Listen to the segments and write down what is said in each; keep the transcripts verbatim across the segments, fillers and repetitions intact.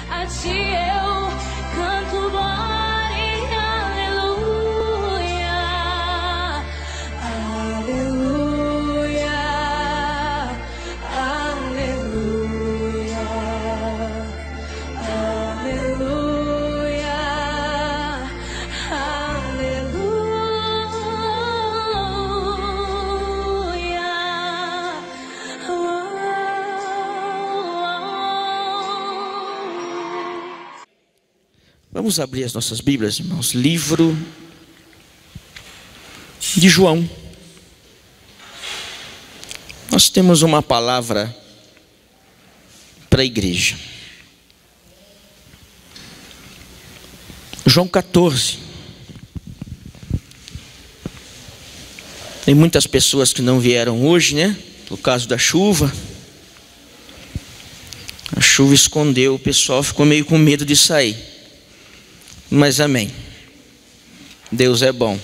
a ti eu canto glória, aleluia, aleluia, aleluia, aleluia, Vamos abrir as nossas Bíblias, irmãos. Livro de João. Nós temos uma palavra para a igreja. João quatorze. Tem muitas pessoas que não vieram hoje, né? Por causa da chuva. A chuva escondeu, o pessoal ficou meio com medo de sair. Mas amém. Deus é bom.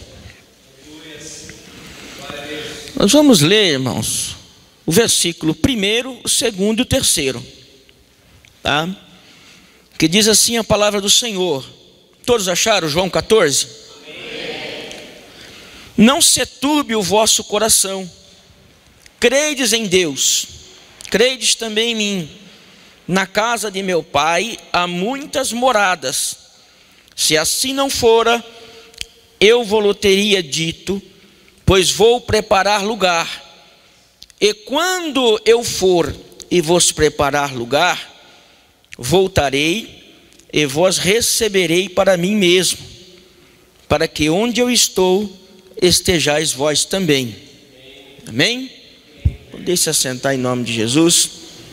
Nós vamos ler, irmãos, o versículo primeiro, o segundo e o terceiro, tá? Que diz assim a palavra do Senhor. Todos acharam João quatorze? Não se turbe o vosso coração. Credes em Deus, credes também em mim. Na casa de meu pai há muitas moradas. Se assim não fora, eu vou-lhe teria dito, pois vou preparar lugar. E quando eu for e vos preparar lugar, voltarei e vos receberei para mim mesmo, para que onde eu estou, estejais vós também. Amém? Deixe-se assentar em nome de Jesus.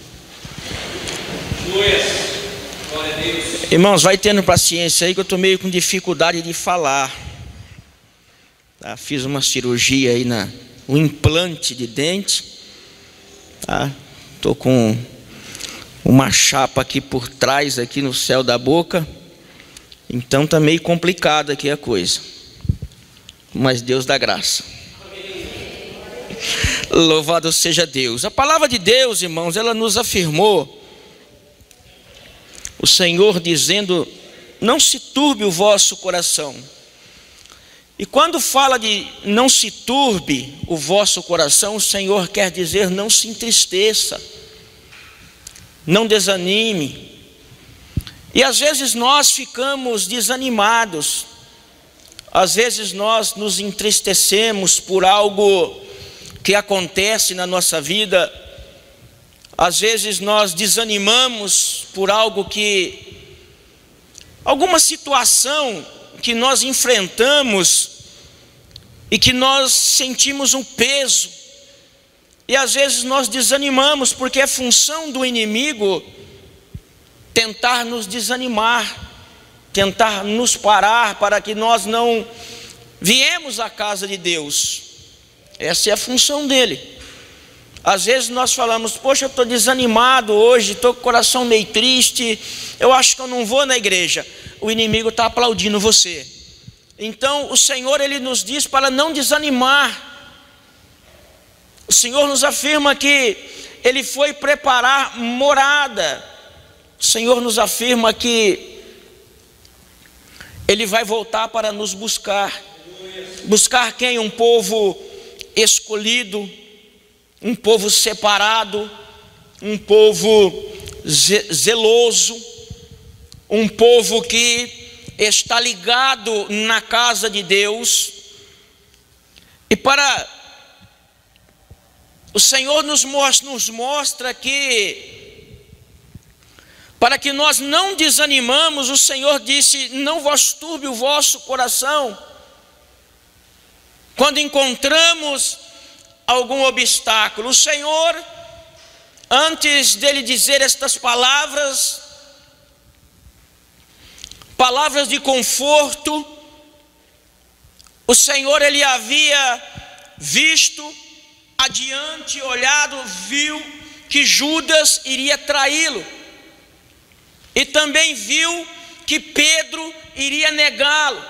Glória a Deus. Irmãos, vai tendo paciência aí que eu estou meio com dificuldade de falar. Tá? Fiz uma cirurgia aí, na, um implante de dente. Estou tá? com uma chapa aqui por trás, aqui no céu da boca. Então está meio complicada aqui a coisa. Mas Deus dá graça. Louvado seja Deus. A palavra de Deus, irmãos, ela nos afirmou. O Senhor dizendo, não se turbe o vosso coração. E quando fala de não se turbe o vosso coração, o Senhor quer dizer não se entristeça, não desanime. E às vezes nós ficamos desanimados, às vezes nós nos entristecemos por algo que acontece na nossa vida. Às vezes nós desanimamos por algo que, alguma situação que nós enfrentamos e que nós sentimos um peso. E às vezes nós desanimamos porque é função do inimigo tentar nos desanimar, tentar nos parar para que nós não viemos à casa de Deus. Essa é a função dele. Às vezes nós falamos, poxa, eu estou desanimado hoje, estou com o coração meio triste, eu acho que eu não vou na igreja. O inimigo está aplaudindo você. Então o Senhor, Ele nos diz para não desanimar. O Senhor nos afirma que Ele foi preparar morada. O Senhor nos afirma que Ele vai voltar para nos buscar. Buscar quem? Um povo escolhido, um povo separado, um povo zeloso, um povo que está ligado na casa de Deus. E para o Senhor nos mostra, nos mostra que para que nós não desanimamos, o Senhor disse, não vos turbe o vosso coração. Quando encontramos algum obstáculo, o Senhor, antes dele dizer estas palavras, palavras de conforto, o Senhor, ele havia visto adiante, olhado, viu que Judas iria traí-lo, e também viu que Pedro iria negá-lo.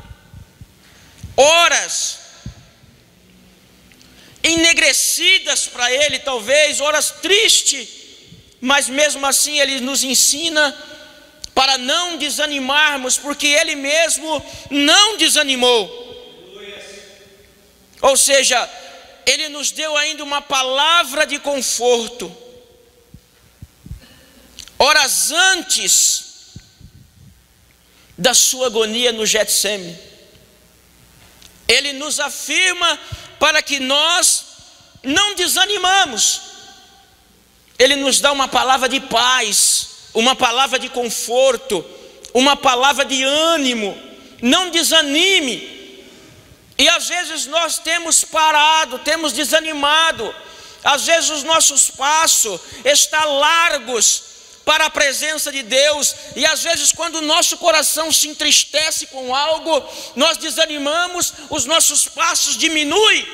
Horas enegrecidas para ele, talvez, horas tristes, mas mesmo assim ele nos ensina para não desanimarmos, porque Ele mesmo não desanimou. Ou seja, Ele nos deu ainda uma palavra de conforto. Horas antes da sua agonia no Getsêmani, Ele nos afirma para que nós não desanimamos. Ele nos dá uma palavra de paz, uma palavra de conforto, uma palavra de ânimo. Não desanime. E às vezes nós temos parado, temos desanimado. Às vezes os nossos passos estão largos para a presença de Deus, e às vezes quando o nosso coração se entristece com algo, nós desanimamos, os nossos passos diminuem.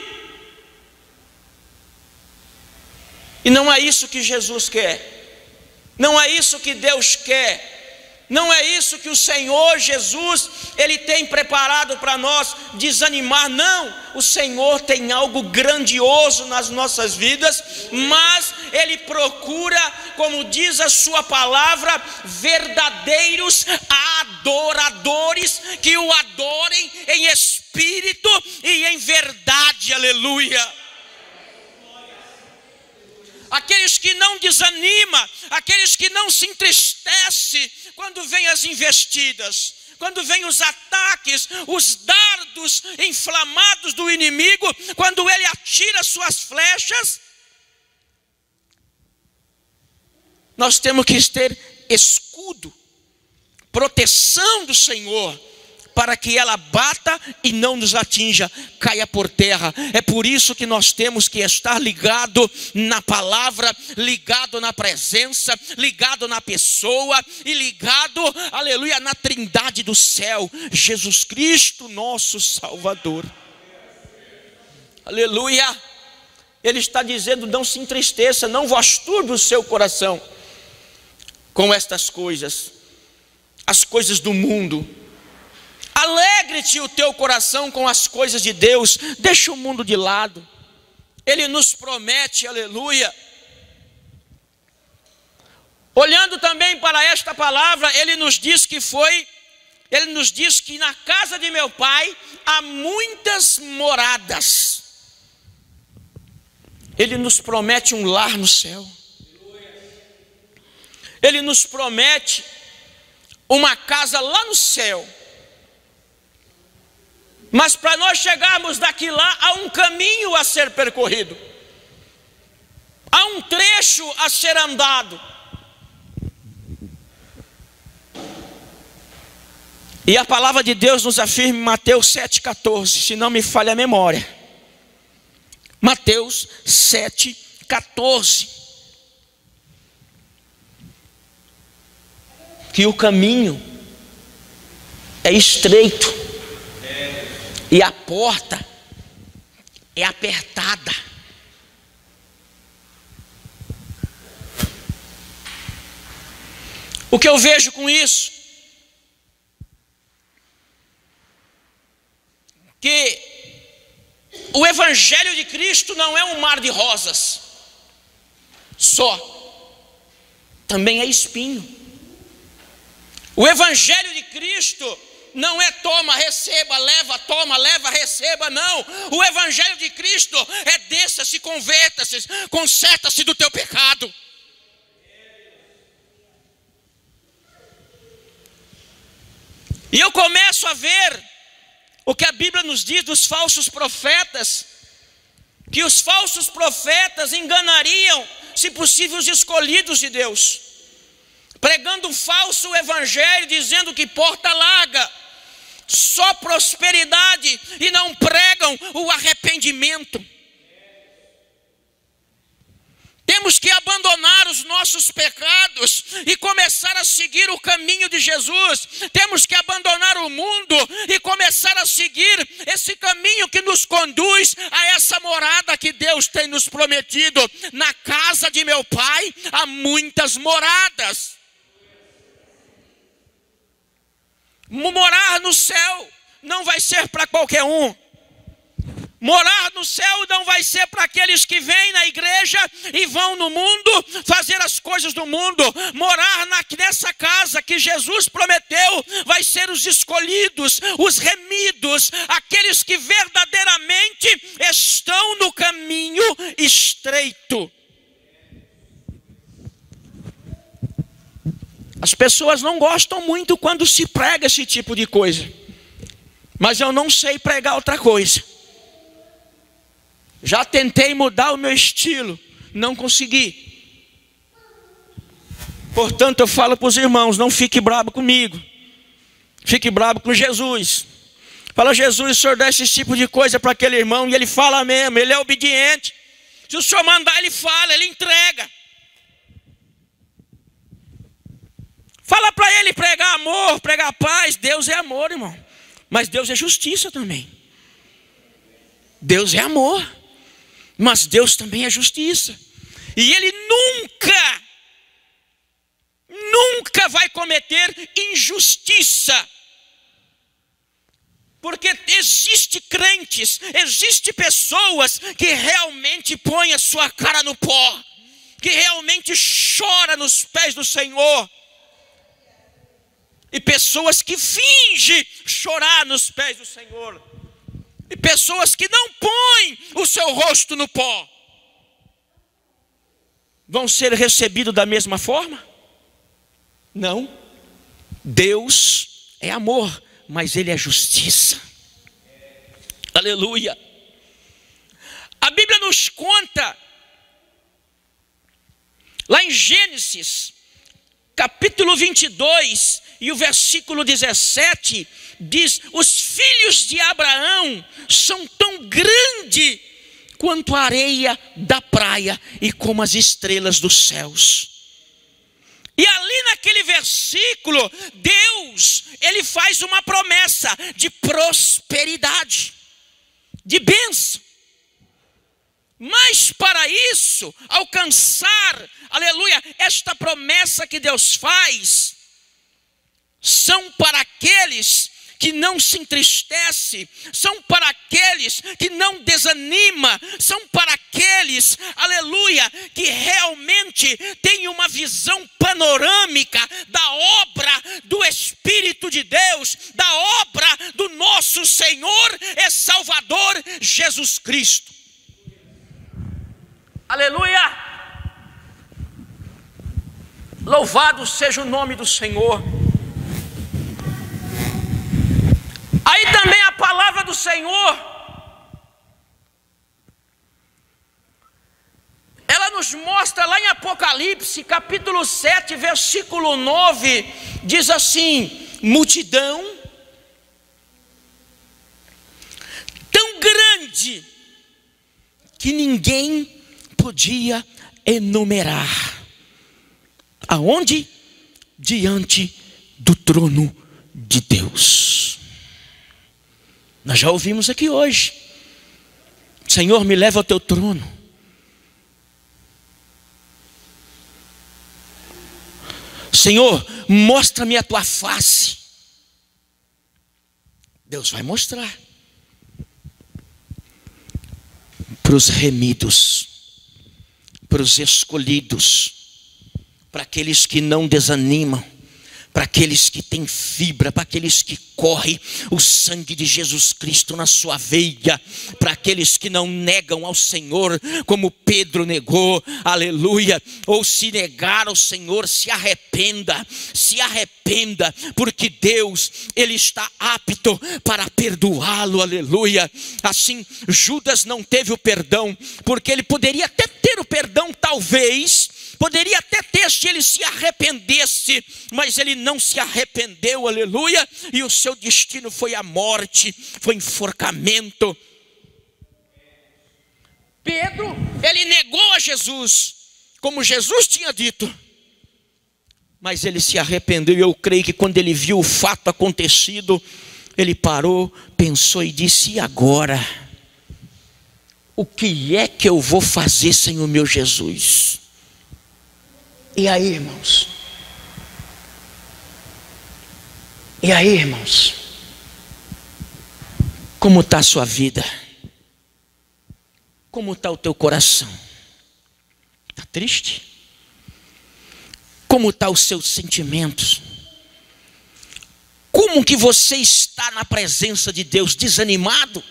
E não é isso que Jesus quer, não é isso que Deus quer, não é isso que o Senhor Jesus, Ele tem preparado para nós, desanimar. Não, o Senhor tem algo grandioso nas nossas vidas, mas Ele procura, como diz a sua palavra, verdadeiros adoradores, que o adorem em espírito e em verdade. Aleluia. Aqueles que não desanimam, aqueles que não se entristecem quando vêm as investidas, quando vêm os ataques, os dardos inflamados do inimigo, quando ele atira suas flechas. Nós temos que ter escudo, proteção do Senhor, para que ela bata e não nos atinja, caia por terra. É por isso que nós temos que estar ligado na palavra, ligado na presença, ligado na pessoa e ligado, aleluia, na trindade do céu, Jesus Cristo, nosso Salvador. Aleluia. Ele está dizendo: não se entristeça, não vos turbe o seu coração com estas coisas, as coisas do mundo. Alegre-te o teu coração com as coisas de Deus, deixa o mundo de lado. Ele nos promete, aleluia. Olhando também para esta palavra, Ele nos diz que foi, Ele nos diz que na casa de meu Pai há muitas moradas. Ele nos promete um lar no céu. Ele nos promete uma casa lá no céu. Mas para nós chegarmos daqui lá, há um caminho a ser percorrido, há um trecho a ser andado. E a palavra de Deus nos afirma em Mateus sete, quatorze, se não me falha a memória. Mateus sete, quatorze. Que o caminho é estreito e a porta é apertada. O que eu vejo com isso? Que o Evangelho de Cristo não é um mar de rosas só, também é espinho. O Evangelho de Cristo não é toma, receba, leva, toma, leva, receba, não. O Evangelho de Cristo é desça-se, converta-se, conserta-se do teu pecado. E eu começo a ver o que a Bíblia nos diz dos falsos profetas, que os falsos profetas enganariam, se possível, os escolhidos de Deus, pregando um falso evangelho, dizendo que porta larga, só prosperidade, e não pregam o arrependimento. Temos que abandonar os nossos pecados e começar a seguir o caminho de Jesus. Temos que abandonar o mundo e começar a seguir esse caminho que nos conduz a essa morada que Deus tem nos prometido. Na casa de meu Pai há muitas moradas. Morar no céu não vai ser para qualquer um. Morar no céu não vai ser para aqueles que vêm na igreja e vão no mundo fazer as coisas do mundo. Morar na, nessa casa que Jesus prometeu vai ser os escolhidos, os remidos, aqueles que verdadeiramente estão no caminho estreito. As pessoas não gostam muito quando se prega esse tipo de coisa, mas eu não sei pregar outra coisa. Já tentei mudar o meu estilo, não consegui. Portanto, eu falo para os irmãos, não fique bravo comigo, fique bravo com Jesus. Fala: Jesus, o senhor dá esse tipo de coisa para aquele irmão, e ele fala mesmo, ele é obediente. Se o senhor mandar, ele fala, ele entrega. Fala para ele pregar amor, pregar paz. Deus é amor, irmão, mas Deus é justiça também. Deus é amor, mas Deus também é justiça. E Ele nunca, nunca vai cometer injustiça. Porque existe crentes, existe pessoas que realmente põem a sua cara no pó, que realmente chora nos pés do Senhor. E pessoas que fingem chorar nos pés do Senhor. E pessoas que não põem o seu rosto no pó, vão ser recebidos da mesma forma? Não. Deus é amor, mas Ele é justiça. Aleluia. A Bíblia nos conta, lá em Gênesis, capítulo vinte e dois, e o versículo dezessete, diz: os filhos de Abraão são tão grandes quanto a areia da praia e como as estrelas dos céus. E ali naquele versículo, Deus, Ele faz uma promessa de prosperidade, de bênção. Mas para isso, alcançar, aleluia, esta promessa que Deus faz, são para aqueles que não se entristece, são para aqueles que não desanima, são para aqueles, aleluia, que realmente têm uma visão panorâmica da obra do Espírito de Deus, da obra do nosso Senhor e Salvador Jesus Cristo. Aleluia! Louvado seja o nome do Senhor. Aí também a palavra do Senhor, ela nos mostra lá em Apocalipse, capítulo sete, versículo nove, diz assim: multidão tão grande que ninguém podia enumerar. Aonde? Diante do trono de Deus. Nós já ouvimos aqui hoje: Senhor, me leva ao teu trono. Senhor, mostra-me a tua face. Deus vai mostrar para os remidos, para os escolhidos, para aqueles que não desanimam, para aqueles que têm fibra, para aqueles que correm o sangue de Jesus Cristo na sua veia, para aqueles que não negam ao Senhor como Pedro negou, aleluia. Ou se negar ao Senhor, se arrependa, se arrependa, porque Deus, Ele está apto para perdoá-lo, aleluia. Assim, Judas não teve o perdão, porque ele poderia até ter o perdão, talvez, poderia até ter se ele se arrependesse, mas ele não se arrependeu, aleluia, e o seu destino foi a morte, foi enforcamento. Pedro, ele negou a Jesus, como Jesus tinha dito, mas ele se arrependeu. E eu creio que quando ele viu o fato acontecido, ele parou, pensou e disse: e agora? O que é que eu vou fazer sem o meu Jesus? E aí, irmãos? E aí, irmãos? Como está a sua vida? Como está o teu coração? Está triste? Como estão os seus sentimentos? Como que você está na presença de Deus? Desanimado?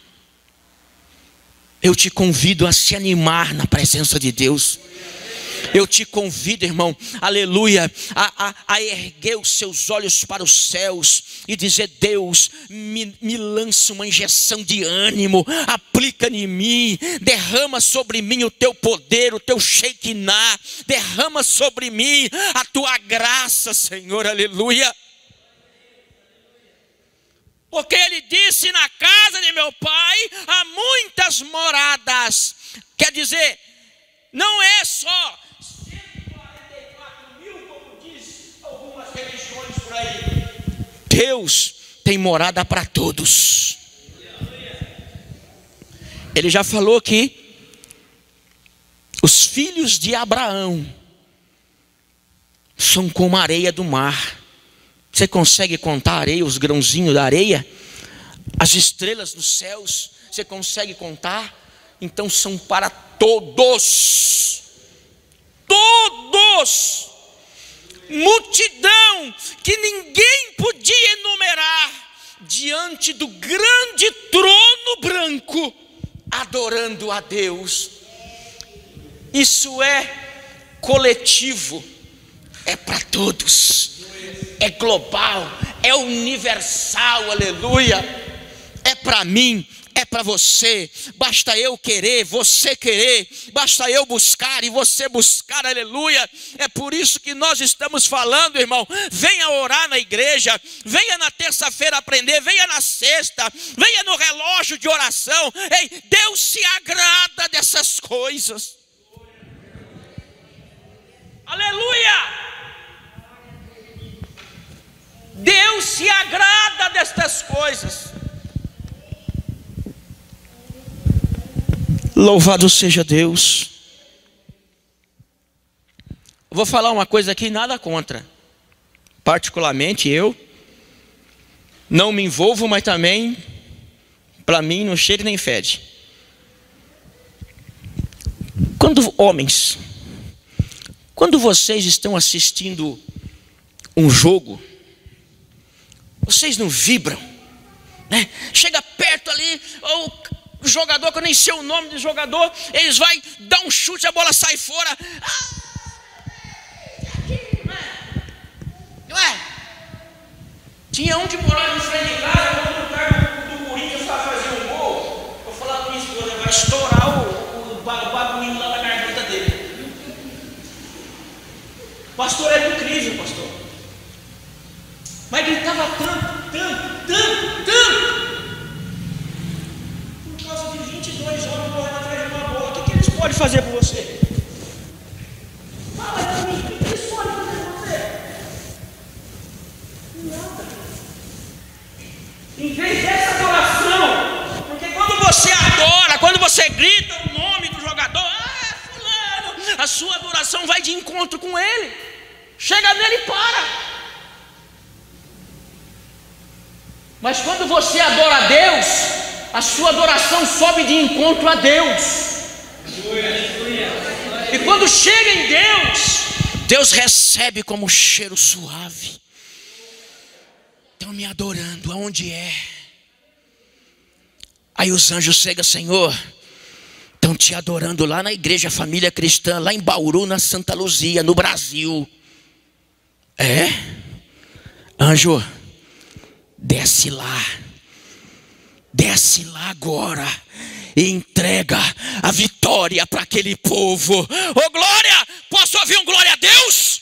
Eu te convido a se animar na presença de Deus. Eu te convido, irmão, aleluia, a, a, a erguer os seus olhos para os céus e dizer: Deus, me, me lança uma injeção de ânimo, aplica em mim, derrama sobre mim o teu poder, o teu Shekinah, derrama sobre mim a tua graça, Senhor, aleluia. Porque ele disse: na casa de meu pai há muitas moradas. Quer dizer, não é só cento e quarenta e quatro mil, como diz algumas religiões por aí. Deus tem morada para todos. Ele já falou que os filhos de Abraão são como a areia do mar. Você consegue contar a areia, os grãozinhos da areia? As estrelas dos céus, você consegue contar? Então são para todos. Todos. Multidão que ninguém podia enumerar diante do grande trono branco, adorando a Deus. Isso é coletivo, é para todos. É global, é universal, aleluia. É para mim, é para você. Basta eu querer, você querer. Basta eu buscar e você buscar, aleluia. É por isso que nós estamos falando, irmão. Venha orar na igreja, venha na terça-feira aprender, venha na sexta, venha no relógio de oração. Ei, Deus se agrada dessas coisas. Aleluia. Deus se agrada destas coisas. Louvado seja Deus. Vou falar uma coisa aqui, nada contra. Particularmente eu não me envolvo, mas também para mim não cheira nem fede. Quando homens, quando vocês estão assistindo um jogo, vocês não vibram, né? Chega perto ali, o jogador, que eu nem sei o nome do jogador, eles vão dar um chute, a bola sai fora. Não é? Tinha um que morava em frente de casa, quando o cara do Corinthians estava fazendo um gol, eu falava com minha esposa: vai estourar o, o, o bagulho lá na garganta dele. Pastor, é incrível, pastor. Mas gritava tanto, tanto, tanto, tanto. Por causa de vinte e dois homens correndo atrás de uma bola. O que, que eles podem fazer por você? Fala para mim, o que, que eles podem fazer por você? Nada. Em vez dessa adoração, porque quando você adora, quando você grita o nome do jogador, ah, fulano, a sua adoração vai de encontro com ele. Chega nele e para. Mas quando você adora a Deus, a sua adoração sobe de encontro a Deus. E quando chega em Deus, Deus recebe como um cheiro suave. Estão me adorando, aonde é? Aí os anjos chegam: Senhor, estão te adorando lá na igreja Família Cristã, lá em Bauru, na Santa Luzia, no Brasil. É? Anjo, desce lá, desce lá agora e entrega a vitória para aquele povo. Ô glória, posso ouvir um glória a Deus?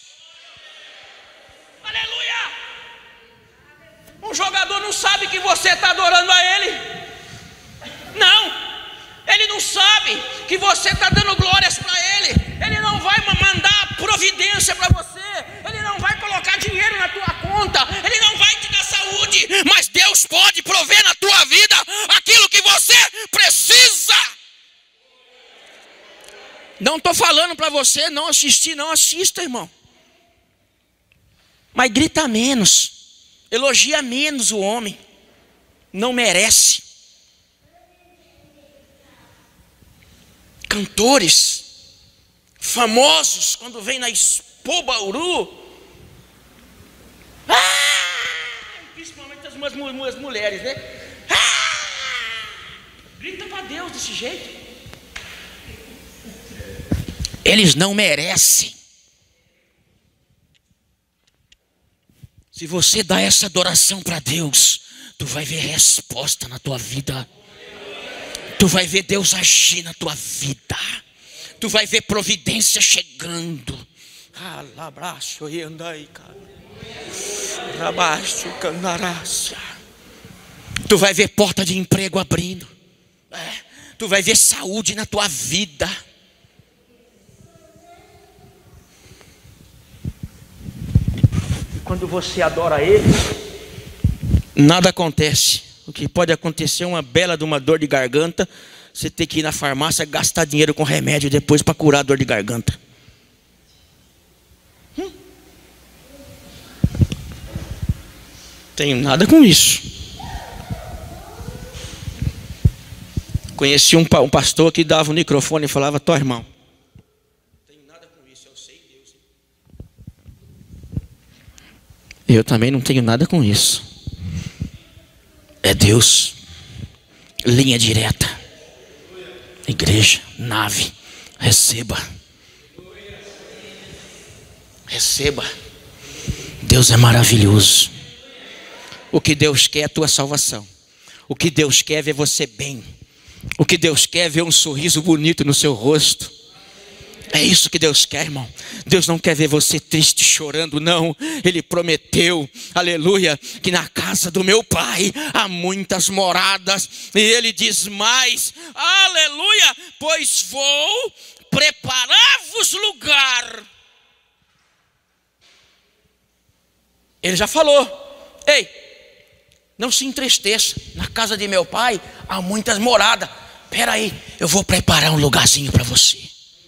Aleluia. Um jogador não sabe que você está adorando a ele. Não, ele não sabe que você está dando glórias para ele. Ele não vai mandar providência para você. Ele não vai colocar dinheiro na tua conta. Ele não vai te dar saúde. Mas Deus pode prover na tua vida aquilo que você precisa. Não estou falando para você não assistir. Não assista, irmão. Mas grita menos. Elogia menos o homem. Não merece. cantores famosos, quando vem na Expo Bauru, ah, principalmente as, as, as mulheres, né? Ah, grita para Deus desse jeito. Eles não merecem. Se você dá essa adoração para Deus, tu vai ver resposta na tua vida. Tu vai ver Deus agir na tua vida. Tu vai ver providência chegando. Alabraço e andai, cara. Rabaixo, candarácia. Tu vai ver porta de emprego abrindo. É. Tu vai ver saúde na tua vida. Quando você adora Ele, nada acontece. O que pode acontecer é uma bela de uma dor de garganta. Você ter que ir na farmácia gastar dinheiro com remédio depois para curar a dor de garganta. Hum. Tenho nada com isso. Conheci um, um pastor que dava o microfone e falava: "Tó, irmão, tenho nada com isso, eu sei Deus." Eu também não tenho nada com isso. É Deus. Linha direta. Igreja, nave, receba. Receba. Deus é maravilhoso. O que Deus quer é a tua salvação. O que Deus quer é ver você bem. O que Deus quer é ver um sorriso bonito no seu rosto. É isso que Deus quer, irmão. Deus não quer ver você triste, chorando, não. Ele prometeu, aleluia, que na casa do meu Pai há muitas moradas. E Ele diz mais, aleluia, pois vou preparar-vos lugar. Ele já falou: ei, não se entristeça, na casa de meu Pai há muitas moradas. Espera aí, eu vou preparar um lugarzinho para você.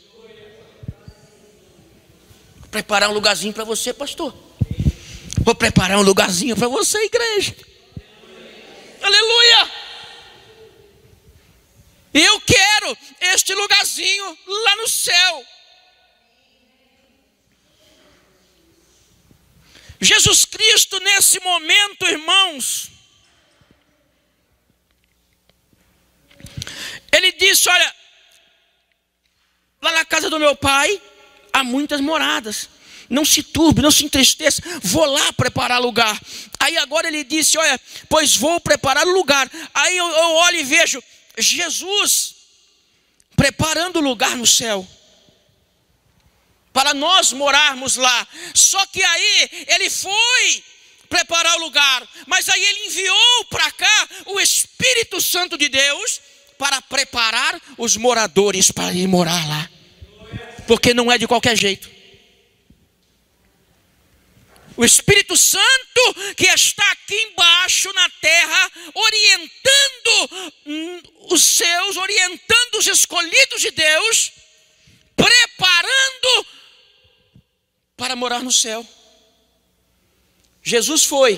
Preparar um lugarzinho para você, pastor. Vou preparar um lugarzinho para você, igreja. Aleluia. E eu quero este lugarzinho lá no céu. Jesus Cristo, nesse momento, irmãos, Ele disse: olha, lá na casa do meu Pai há muitas moradas. Não se turbe, não se entristeça. Vou lá preparar lugar. Aí agora ele disse: olha, pois vou preparar lugar. Aí eu, eu olho e vejo Jesus preparando lugar no céu, para nós morarmos lá. Só que aí ele foi preparar o lugar, mas aí ele enviou para cá o Espírito Santo de Deus para preparar os moradores para ir morar lá. Porque não é de qualquer jeito. O Espírito Santo que está aqui embaixo na terra, orientando os seus, orientando os escolhidos de Deus, preparando para morar no céu. Jesus foi,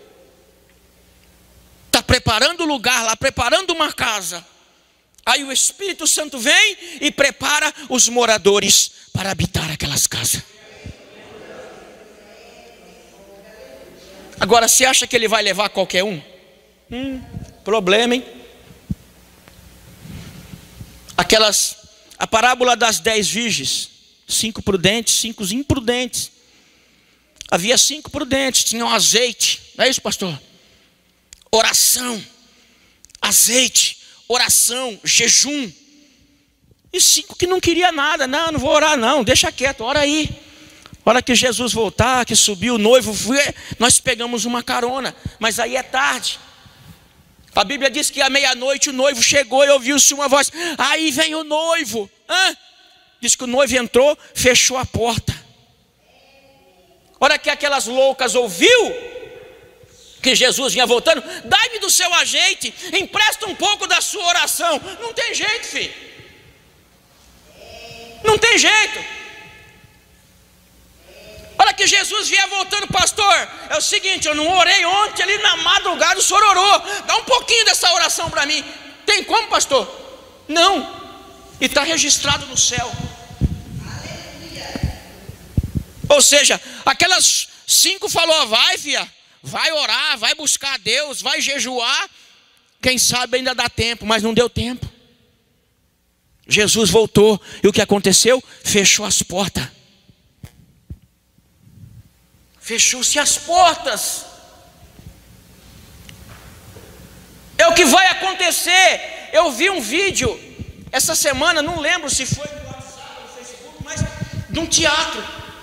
está preparando o lugar lá, preparando uma casa. Aí o Espírito Santo vem e prepara os moradores para habitar aquelas casas. Agora, você acha que ele vai levar qualquer um? Hum, problema, hein? Aquelas, a parábola das dez virgens, cinco prudentes, cinco imprudentes. Havia cinco prudentes, tinham azeite, não é isso, pastor? Oração, azeite, oração, jejum. E cinco que não queria nada. Não, não vou orar não, deixa quieto, ora aí. Hora que Jesus voltar, que subiu o noivo, nós pegamos uma carona. Mas aí é tarde. A Bíblia diz que à meia-noite o noivo chegou e ouviu-se uma voz: aí vem o noivo. Hã? Diz que o noivo entrou, fechou a porta. Hora que aquelas loucas ouviu que Jesus vinha voltando: dai-me do seu azeite, empresta um pouco da sua oração. Não tem jeito, filho. Não tem jeito. Olha que Jesus vier voltando: pastor, é o seguinte, eu não orei ontem ali na madrugada, o senhor orou, dá um pouquinho dessa oração para mim. Tem como, pastor? Não. e está registrado no céu. Ou seja, aquelas cinco falou: vai, filha, vai orar, vai buscar a Deus, vai jejuar. Quem sabe ainda dá tempo, mas não deu tempo. Jesus voltou e o que aconteceu? Fechou as portas. Fechou-se as portas. É o que vai acontecer. Eu vi um vídeo essa semana, não lembro se foi no WhatsApp ou no Facebook, mas de um teatro.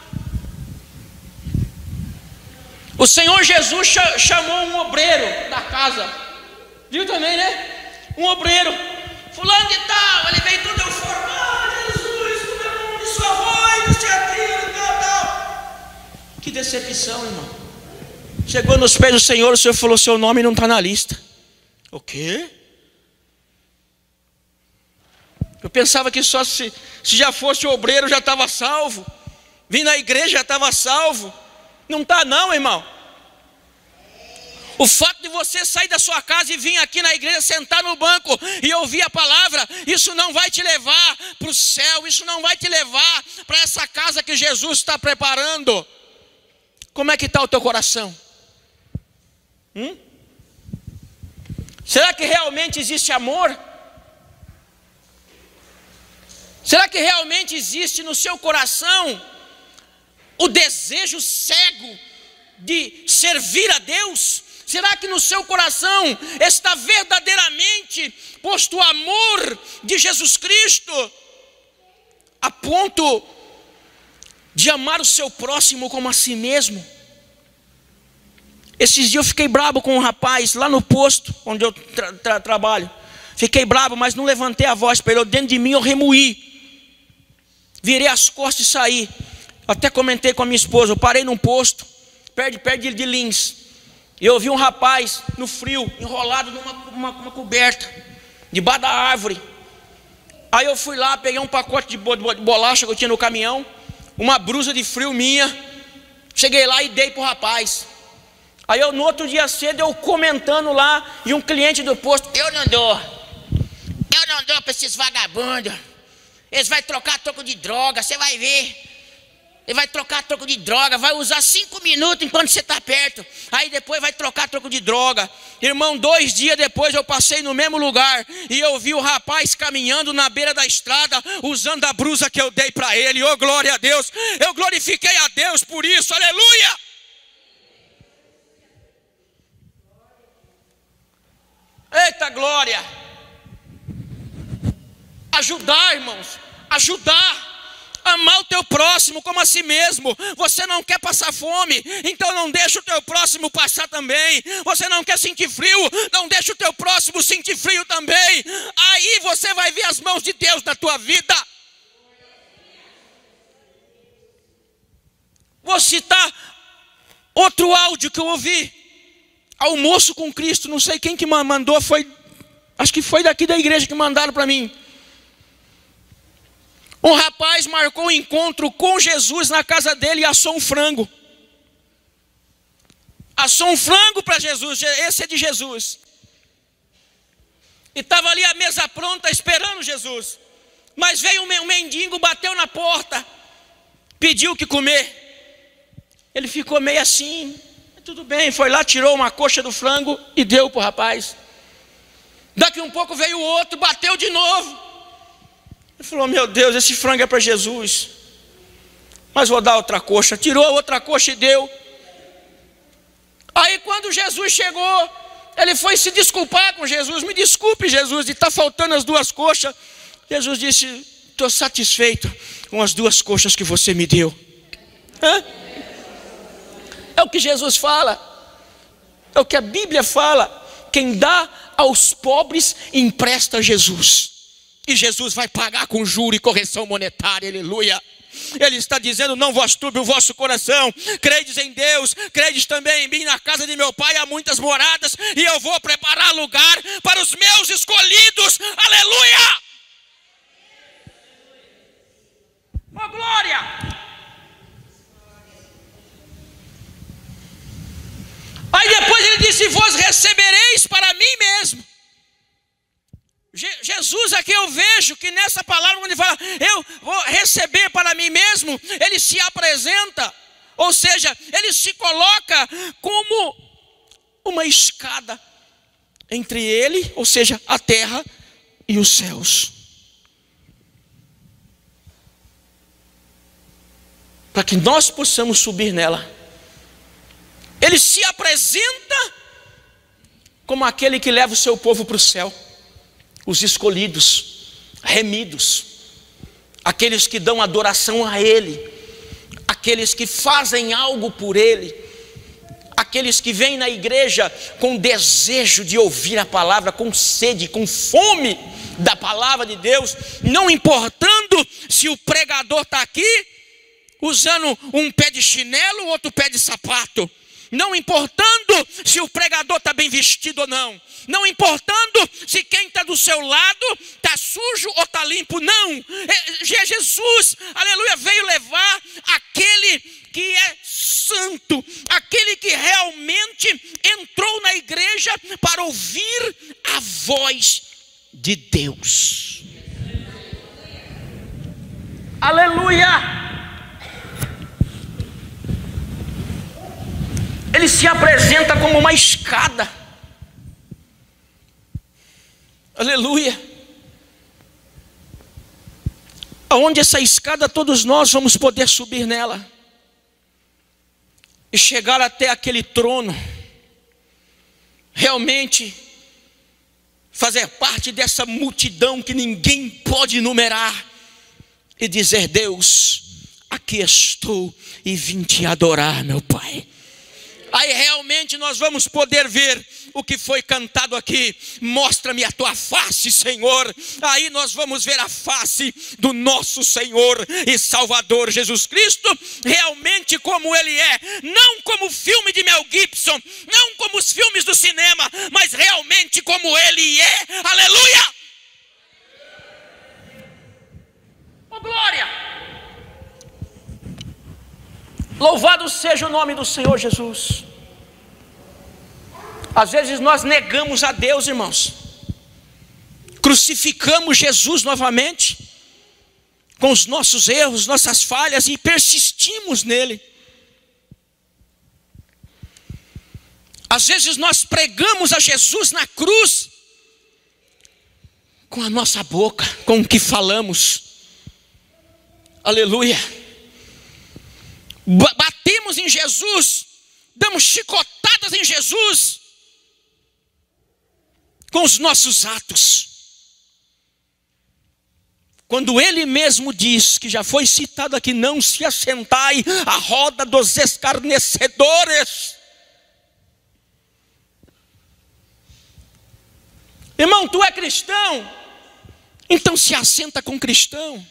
O Senhor Jesus chamou um obreiro da casa. Viu também, né? Um obreiro. Fulano de tal, ele veio todo eufórico. Ah, Jesus, como é bom de sua voz, não sei aquilo, tal, tal. Que decepção, irmão. Chegou nos pés do Senhor, o Senhor falou: seu nome não está na lista. O quê? Eu pensava que só se, se já fosse obreiro já estava salvo. Vim na igreja já estava salvo. Não está não, irmão. O fato de você sair da sua casa e vir aqui na igreja, sentar no banco e ouvir a palavra, isso não vai te levar para o céu, isso não vai te levar para essa casa que Jesus está preparando. Como é que está o teu coração? Hum? Será que realmente existe amor? Será que realmente existe no seu coração o desejo cego de servir a Deus? Será que no seu coração está verdadeiramente posto o amor de Jesus Cristo a ponto de amar o seu próximo como a si mesmo? Esses dias eu fiquei bravo com um rapaz lá no posto onde eu tra tra trabalho. Fiquei bravo, mas não levantei a voz para ele. Dentro de mim eu remoí. Virei as costas e saí. Até comentei com a minha esposa. Eu parei num posto perto, perto de Lins. E eu vi um rapaz no frio, enrolado numa uma, uma coberta, debaixo da árvore. Aí eu fui lá, peguei um pacote de bolacha que eu tinha no caminhão, uma blusa de frio minha. Cheguei lá e dei para o rapaz. Aí eu, no outro dia cedo, eu comentando lá, e um cliente do posto: eu não dou, eu não dou para esses vagabundos. Eles vão trocar troco de droga, você vai ver. Ele vai trocar troco de droga, vai usar cinco minutos enquanto você está perto. Aí depois vai trocar troco de droga. Irmão, dois dias depois eu passei no mesmo lugar e eu vi o rapaz caminhando na beira da estrada, usando a blusa que eu dei para ele. Oh, glória a Deus. Eu glorifiquei a Deus por isso, aleluia. Eita glória. Ajudar, irmãos, ajudar. Amar o teu próximo como a si mesmo. Você não quer passar fome, então não deixa o teu próximo passar também. Você não quer sentir frio, não deixa o teu próximo sentir frio também. Aí você vai ver as mãos de Deus na tua vida. Vou citar outro áudio que eu ouvi. Almoço com Cristo, não sei quem que mandou, foi, acho que foi daqui da igreja que mandaram para mim. Um rapaz marcou um encontro com Jesus na casa dele e assou um frango. Assou um frango para Jesus, esse é de Jesus. E estava ali a mesa pronta esperando Jesus. Mas veio um mendigo, bateu na porta, pediu o que comer. Ele ficou meio assim, tudo bem, foi lá, tirou uma coxa do frango e deu para o rapaz. Daqui um pouco veio o outro, bateu de novo. Ele falou: meu Deus, esse frango é para Jesus, mas vou dar outra coxa. Tirou a outra coxa e deu. Aí quando Jesus chegou, ele foi se desculpar com Jesus. Me desculpe, Jesus, de estar faltando as duas coxas. Jesus disse: estou satisfeito com as duas coxas que você me deu. Hã? É o que Jesus fala, é o que a Bíblia fala. Quem dá aos pobres empresta a Jesus. E Jesus vai pagar com juro e correção monetária, aleluia. Ele está dizendo: não vos turbe o vosso coração, credes em Deus, credes também em mim. Na casa de meu pai há muitas moradas, e eu vou preparar lugar para os meus escolhidos, aleluia. Oh glória. Aí depois ele disse: vós recebereis para mim mesmo. Jesus aqui eu vejo que nessa palavra, quando ele fala, eu vou receber para mim mesmo, ele se apresenta, ou seja, ele se coloca como uma escada entre ele, ou seja, a terra e os céus. Para que nós possamos subir nela. Ele se apresenta como aquele que leva o seu povo para o céu. Os escolhidos, remidos, aqueles que dão adoração a Ele, aqueles que fazem algo por Ele, aqueles que vêm na igreja com desejo de ouvir a palavra, com sede, com fome da palavra de Deus, não importando se o pregador está aqui usando um pé de chinelo, outro pé de sapato, não importando se o pregador está bem vestido ou não, não importando se quem está do seu lado está sujo ou está limpo, não. Jesus, aleluia, veio levar aquele que é santo, aquele que realmente entrou na igreja para ouvir a voz de Deus. Aleluia! Ele se apresenta como uma escada. Aleluia. Aonde essa escada todos nós vamos poder subir nela e chegar até aquele trono, realmente fazer parte dessa multidão que ninguém pode numerar e dizer: Deus, aqui estou e vim te adorar, meu Pai. Aí realmente nós vamos poder ver o que foi cantado aqui. Mostra-me a tua face, Senhor. Aí nós vamos ver a face do nosso Senhor e Salvador Jesus Cristo, realmente como Ele é. Não como o filme de Mel Gibson, não como os filmes do cinema, mas realmente como Ele é. Aleluia! Oh, glória! Louvado seja o nome do Senhor Jesus. Às vezes nós negamos a Deus, irmãos, crucificamos Jesus novamente, com os nossos erros, nossas falhas, e persistimos nele. Às vezes nós pregamos a Jesus na cruz, com a nossa boca, com o que falamos. Aleluia. Batemos em Jesus, damos chicotadas em Jesus, com os nossos atos. Quando Ele mesmo diz, que já foi citado aqui: não se assentai à roda dos escarnecedores. Irmão, tu é cristão, então se assenta com cristão.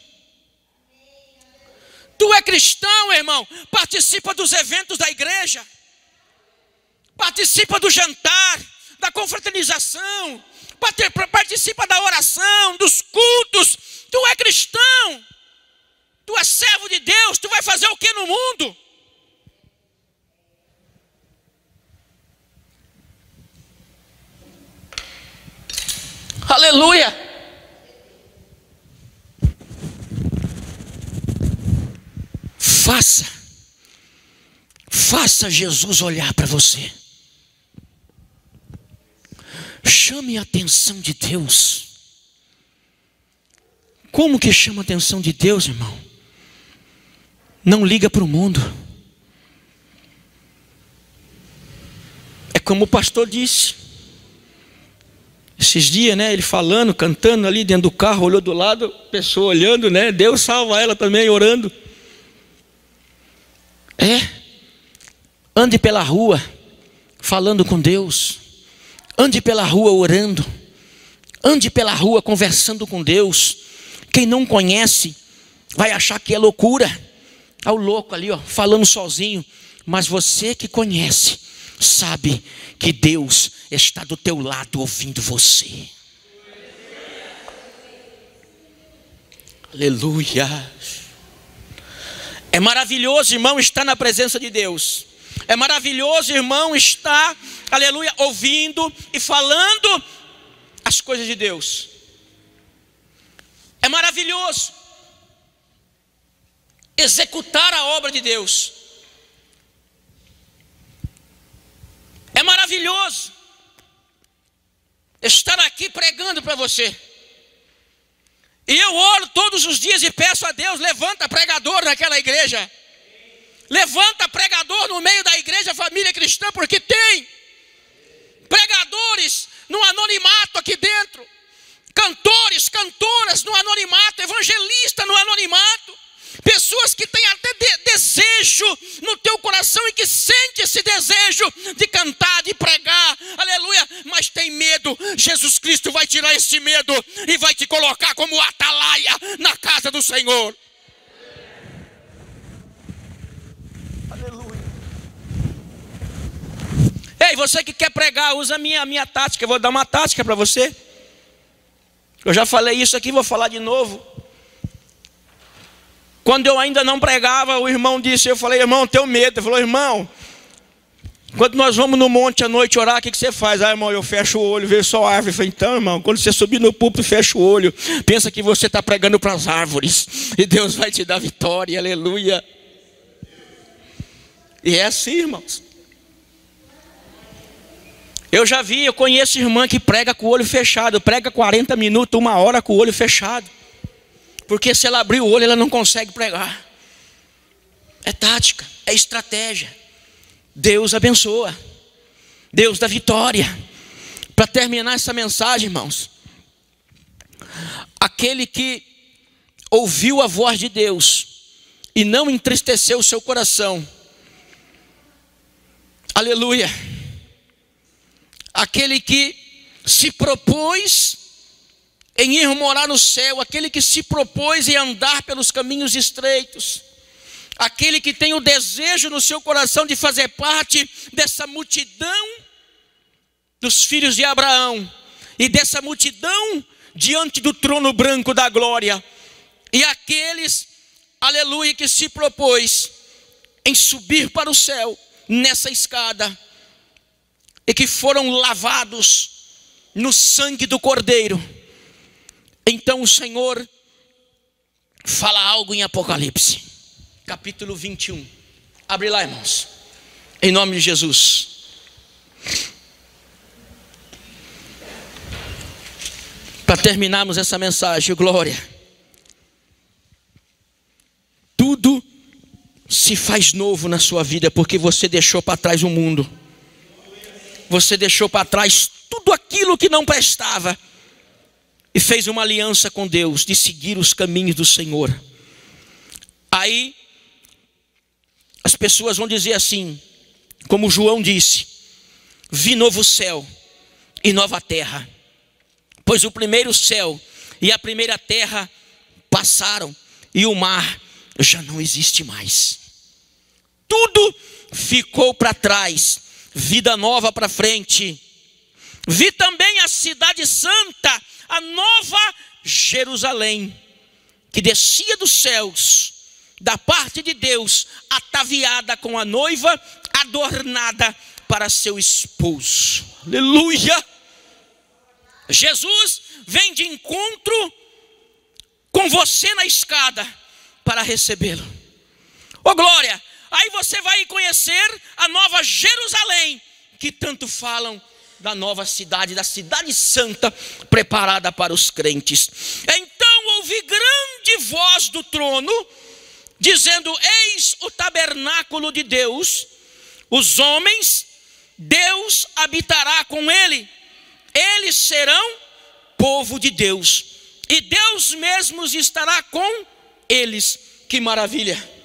Tu é cristão, irmão, participa dos eventos da igreja, participa do jantar, da confraternização, participa da oração, dos cultos. Tu é cristão, tu é servo de Deus. Tu vai fazer o que no mundo? Aleluia. Faça, faça Jesus olhar para você. Chame a atenção de Deus. Como que chama a atenção de Deus, irmão? Não liga para o mundo. É como o pastor disse esses dias, né? Ele falando, cantando ali dentro do carro, olhou do lado, pessoa olhando, né? Deus salva ela também, orando. É, ande pela rua falando com Deus, ande pela rua orando, ande pela rua conversando com Deus. Quem não conhece vai achar que é loucura. Olha o louco ali, ó, falando sozinho. Mas você que conhece sabe que Deus está do teu lado ouvindo você. Aleluia. É maravilhoso, irmão, estar na presença de Deus. É maravilhoso, irmão, estar, aleluia, ouvindo e falando as coisas de Deus. É maravilhoso executar a obra de Deus. É maravilhoso estar aqui pregando para você. E eu oro todos os dias e peço a Deus: levanta pregador naquela igreja. Levanta pregador no meio da igreja Família Cristã, porque tem pregadores no anonimato aqui dentro, cantores, cantoras no anonimato, evangelista no anonimato, pessoas que têm até de desejo no teu coração e que sente esse desejo de cantar, de pregar, aleluia, mas tem medo. Jesus Cristo vai tirar esse medo e vai te colocar como atalaia na casa do Senhor. Ei, você que quer pregar, usa a minha, a minha tática. Eu vou dar uma tática para você. Eu já falei isso aqui, vou falar de novo. Quando eu ainda não pregava, o irmão disse, eu falei: irmão, tenho medo. Ele falou: irmão, quando nós vamos no monte à noite orar, o que, que você faz? Ah, irmão, eu fecho o olho, vejo só a árvore. Eu falei: então, irmão, quando você subir no púlpito, fecha o olho, pensa que você está pregando para as árvores, e Deus vai te dar vitória, aleluia. E é assim, irmãos. Eu já vi, eu conheço irmã que prega com o olho fechado, prega quarenta minutos, uma hora com o olho fechado, porque se ela abrir o olho, ela não consegue pregar. É tática, é estratégia. Deus abençoa, Deus dá vitória. Para terminar essa mensagem, irmãos, aquele que ouviu a voz de Deus e não entristeceu o seu coração, aleluia, aquele que se propôs em ir morar no céu, aquele que se propôs em andar pelos caminhos estreitos, aquele que tem o desejo no seu coração de fazer parte dessa multidão dos filhos de Abraão e dessa multidão diante do trono branco da glória, e aqueles, aleluia, que se propôs em subir para o céu nessa escada e que foram lavados no sangue do Cordeiro. Então o Senhor fala algo em Apocalipse, capítulo vinte e um. Abre lá, irmãos, em nome de Jesus. Para terminarmos essa mensagem, glória. Tudo se faz novo na sua vida, porque você deixou para trás o mundo. Você deixou para trás tudo aquilo que não prestava e fez uma aliança com Deus de seguir os caminhos do Senhor. Aí as pessoas vão dizer assim, como João disse: vi novo céu e nova terra, pois o primeiro céu e a primeira terra passaram e o mar já não existe mais. Tudo ficou para trás, vida nova para frente. Vi também a cidade santa, a nova Jerusalém, que descia dos céus, da parte de Deus, ataviada com a noiva, adornada para seu esposo. Aleluia! Jesus vem de encontro com você na escada para recebê-lo. Ô glória! Aí você vai conhecer a nova Jerusalém, que tanto falam da nova cidade, da cidade santa, preparada para os crentes. Então ouvi grande voz do trono, dizendo: eis o tabernáculo de Deus, os homens, Deus habitará com ele, eles serão povo de Deus, e Deus mesmo estará com eles. Que maravilha!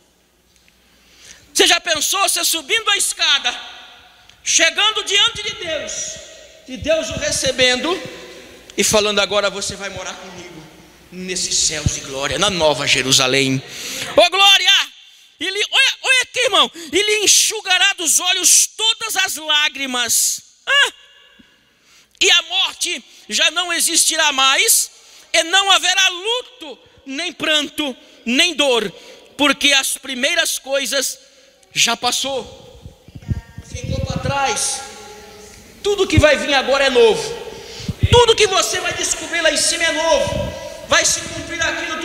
Você já pensou você subindo a escada, chegando diante de Deus, e Deus o recebendo e falando: agora você vai morar comigo nesses céus de glória, na nova Jerusalém. Ô glória! Ele, olha, olha aqui, irmão, ele enxugará dos olhos todas as lágrimas, ah, e a morte já não existirá mais, e não haverá luto, nem pranto, nem dor, porque as primeiras coisas já passou, ficou para trás. Tudo que vai vir agora é novo. Tudo que você vai descobrir lá em cima é novo. Vai se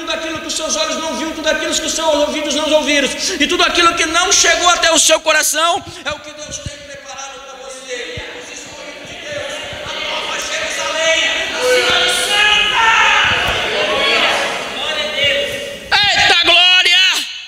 tudo aquilo que os seus olhos não viram, tudo aquilo que os seus ouvidos não ouviram, e tudo aquilo que não chegou até o seu coração, é o que Deus tem preparado para você. Os escolhidos de Deus, a nova Jerusalém, a cidade santa. Glória a Deus. Eita glória!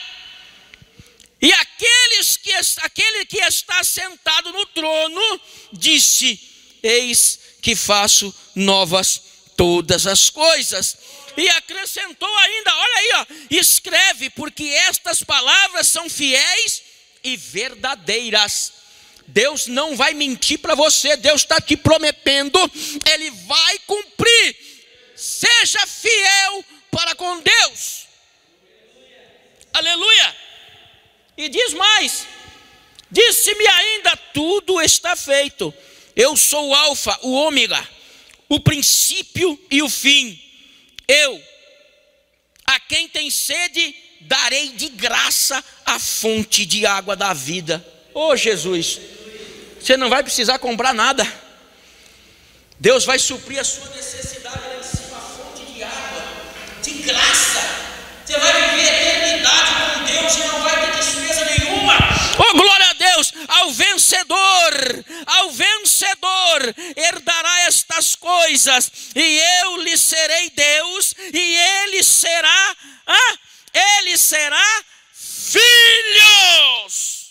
E aqueles que, aquele que está sentado no trono disse: eis que faço novas todas as coisas. E acrescentou ainda, olha aí, ó, escreve, porque estas palavras são fiéis e verdadeiras. Deus não vai mentir para você, Deus está te prometendo, Ele vai cumprir. Seja fiel para com Deus. Aleluia. E diz mais: disse-me ainda, tudo está feito. Eu sou o alfa, o ômega, o princípio e o fim. Eu, a quem tem sede, darei de graça a fonte de água da vida. Ô Jesus, você não vai precisar comprar nada. Deus vai suprir a sua necessidade lá em cima, a fonte de água, de graça. Você vai viver a eternidade com Deus e não vai ter despesa nenhuma. Oh, glória a Deus! Ao vencedor, ao vencedor herdará estas coisas, e eu lhe serei Deus, e ele será, ah, ele será filhos.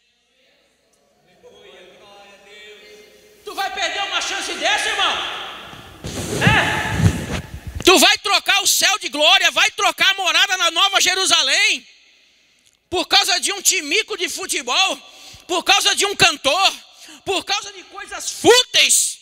Tu vai perder uma chance dessa, irmão? É? Tu vai trocar o céu de glória, vai trocar a morada na Nova Jerusalém, por causa de um timico de futebol, por causa de um cantor, por causa de coisas fúteis.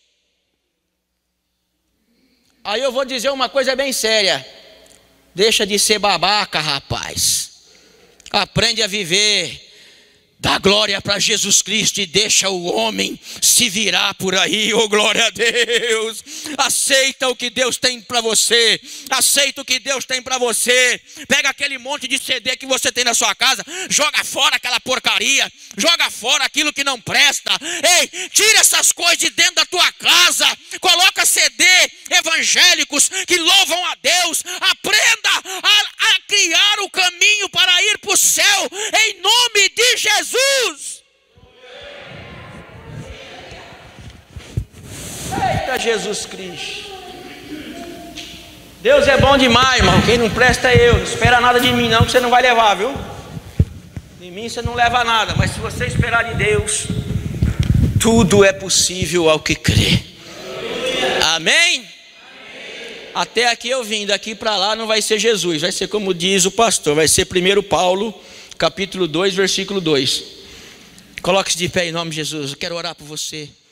Aí eu vou dizer uma coisa bem séria: deixa de ser babaca, rapaz. Aprende a viver. Dá glória para Jesus Cristo e deixa o homem se virar por aí. Oh, glória a Deus. Aceita o que Deus tem para você. Aceita o que Deus tem para você. Pega aquele monte de C D que você tem na sua casa, joga fora aquela porcaria, joga fora aquilo que não presta. Ei, tira essas coisas de dentro da tua casa. Coloca C D evangélicos que louvam a Deus. Aprenda a, a criar o caminho para ir para o céu, em nome de Jesus. Jesus. Eita Jesus Cristo. Deus é bom demais, irmão. Quem não presta é eu. Não espera nada de mim não, que você não vai levar, viu? De mim você não leva nada. Mas se você esperar de Deus, tudo é possível ao que crê. Amém? Amém. Até aqui eu vim, daqui para lá não vai ser Jesus. Vai ser como diz o pastor, vai ser primeiro Paulo, capítulo dois, versículo dois. Coloque-se de pé em nome de Jesus. Eu quero orar por você.